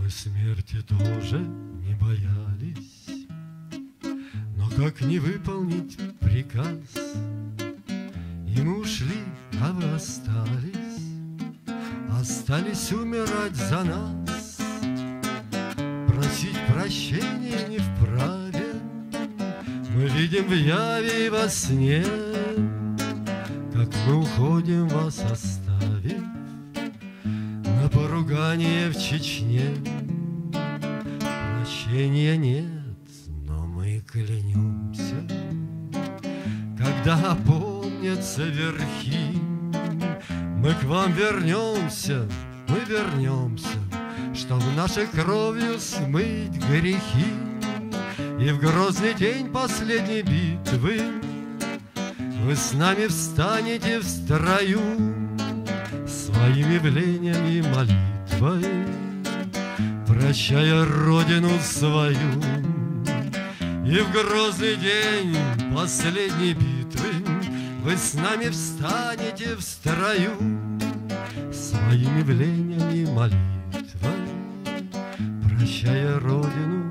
Мы смерти тоже не боялись, но как не выполнить приказ? И мы ушли, а вы остались умирать за нас. Просить прощения не вправе, мы видим в яве и во сне, как мы уходим, вас оставив на поругание в Чечне. Прощения нет, но мы клянемся, когда опомнятся верхи, мы к вам вернемся, мы вернемся, чтоб нашей кровью смыть грехи. И в грозный день последней битвы вы с нами встанете в строю, своим явлением и молитвой, прощая родину свою. И в грозный день последней битвы вы с нами встанете в строю, своим явлением и молитвой, прощая родину